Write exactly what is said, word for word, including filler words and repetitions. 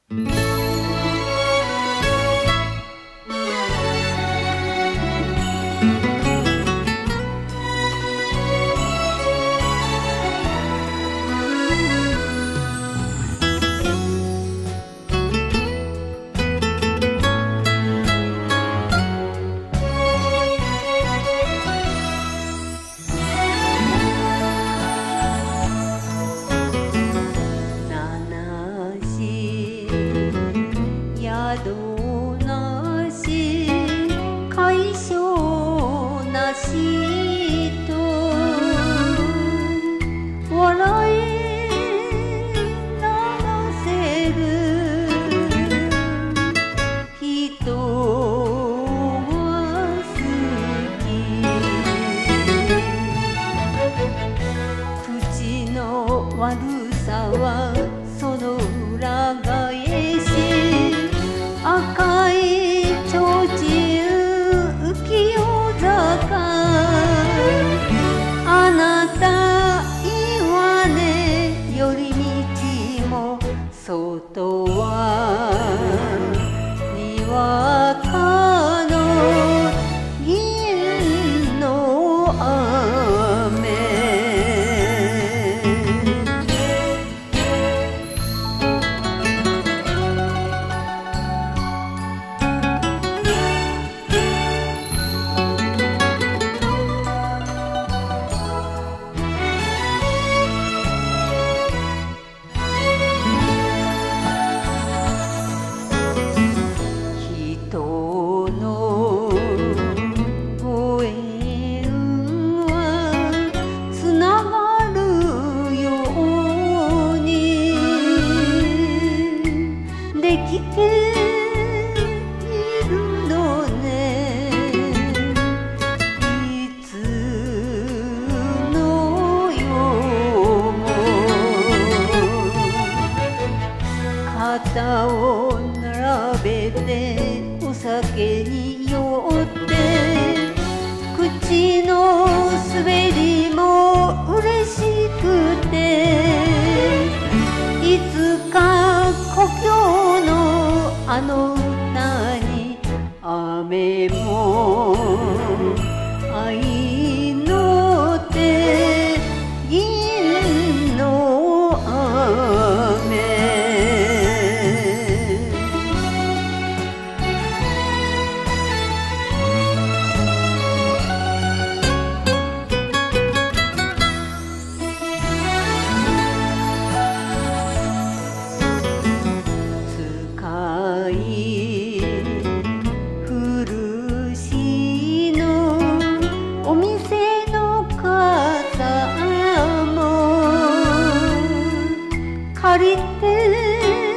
宿なし解消なしと笑い流せる人は好き口の悪さはその裏返し赤い提灯浮世坂あなた言わね寄り道も外はにわかの銀の雨できているのねいつの世も肩を並べてお酒に酔って口の滑りも嬉しくていつか故郷のあの歌に雨も愛の手銀の雨借りて